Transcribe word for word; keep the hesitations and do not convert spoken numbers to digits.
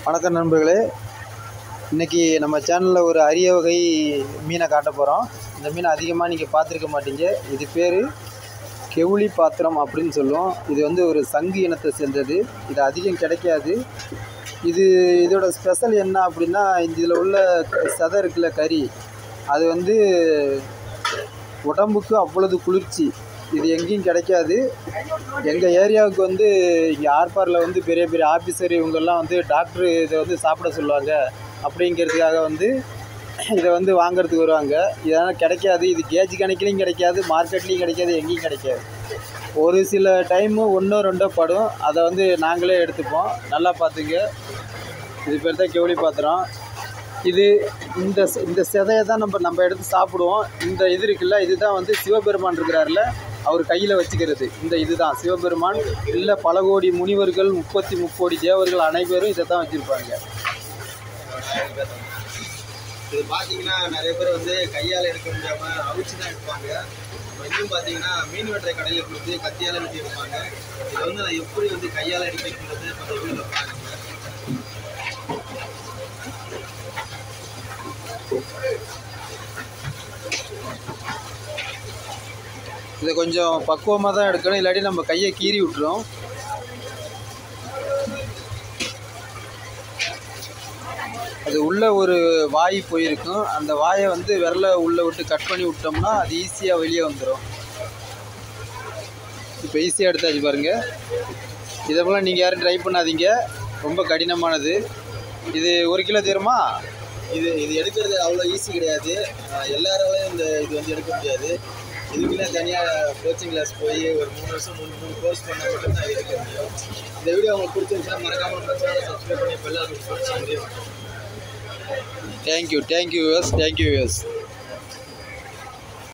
வணக்கம் நண்பர்களே, இன்றைக்கி நம்ம சேனலில் ஒரு அரிய வகை மீனை காட்ட போகிறோம். இந்த மீனை அதிகமாக நீங்கள் பார்த்துருக்க மாட்டீங்க. இது பேர் கெவுளி பாத்திரம் அப்படின்னு சொல்லுவோம். இது வந்து ஒரு சங்கு இனத்தை சேர்ந்தது. இது அதிகம் கிடைக்காது. இது இதோட ஸ்பெஷல் என்ன அப்படின்னா, இதில் உள்ள சதை இருக்குல்ல, கறி, அது வந்து உடம்புக்கு அவ்வளவு குளிர்ச்சி. இது எங்கேயும் கிடைக்காது. எங்கள் ஏரியாவுக்கு வந்து இங்கே ஆர்பாரில் வந்து பெரிய பெரிய ஆஃபீஸர் இவங்கெல்லாம் வந்து டாக்டர் இதை வந்து சாப்பிட சொல்லுவாங்க. அப்படிங்கிறதுக்காக வந்து இதை வந்து வாங்கிறதுக்கு வருவாங்க. இதெல்லாம் கிடைக்காது. இது கேஜி கணக்கிலையும் கிடைக்காது, மார்க்கெட்லேயும் கிடைக்காது, எங்கேயும் கிடைக்காது. ஒரு சில டைமு ஒன்றோ ரெண்டோ படும். அதை வந்து நாங்களே எடுத்துப்போம். நல்லா பார்த்துங்க. இது பேர் தான் கெவுளி பாத்திரம். இது இந்த இந்த செதையை தான் நம்ம நம்ம எடுத்து சாப்பிடுவோம். இந்த இது இருக்குல்ல, இதுதான் வந்து சிவபெருமான் இருக்கிறார்ல, அவர் கையில் வச்சுக்கிறது. இந்த இதுதான் சிவபெருமான். இல்லை, பல கோடி முனிவர்கள், முப்பத்தி முக்கோடி தேவர்கள் அனைவரும் இதை தான் வச்சுருப்பாங்க. இது பார்த்தீங்கன்னா நிறைய பேர் வந்து கையால் எடுக்க முடியாமல் அவிச்சு தான் எடுப்பாங்க. இன்னும் பார்த்தீங்கன்னா மீன் வெட்டுற கடையில் கொடுத்து கத்தியால் வெட்டி எடுப்பாங்க. இதை வந்து அதை எப்படி வந்து கையால் எடுக்கிறது அந்த வீடியோவில் பாருங்க. இதை கொஞ்சம் பக்குவமாக தான் எடுக்கணும், இல்லாட்டி நம்ம கையை கீறி விட்டுரும். அது உள்ளே ஒரு வாய் போயிருக்கும். அந்த வாயை வந்து விரலை உள்ளே விட்டு கட் பண்ணி விட்டோம்னா அது ஈஸியாக வெளியே வந்துடும். இப்போ ஈஸியாக எடுத்தாச்சு பாருங்கள். இதை போல் நீங்கள் யாரும் ட்ரை பண்ணாதீங்க, ரொம்ப கடினமானது. இது ஒரு கிலோ தருமா? இது இது எடுக்கிறது அவ்வளோ ஈஸி கிடையாது. எல்லாராலையும் இந்த இது வந்து எடுக்க முடியாது. இதுக்குள்ளே தனியாக கோச்சிங் கிளாஸ் போய் ஒரு மூணு வருஷம் மூணு மூணு கோர்ஸ் பண்ணால் மட்டும்தான் எடுக்க முடியும். இந்த வீடியோ உங்களுக்கு பிடிச்சிருந்துச்சுன்னா மறக்காமல் சேனலை சப்ஸ்கிரைப் பண்ணி பெல் ஐகான் ப்ரெஸ் பண்ணி. Thank you thank you viewers thank you viewers